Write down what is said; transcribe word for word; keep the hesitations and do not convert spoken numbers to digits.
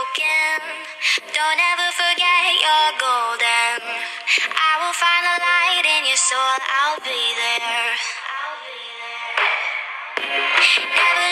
broken. Don't ever forget you're golden. I will find the light in your soul, I'll be there. I'll be there. Never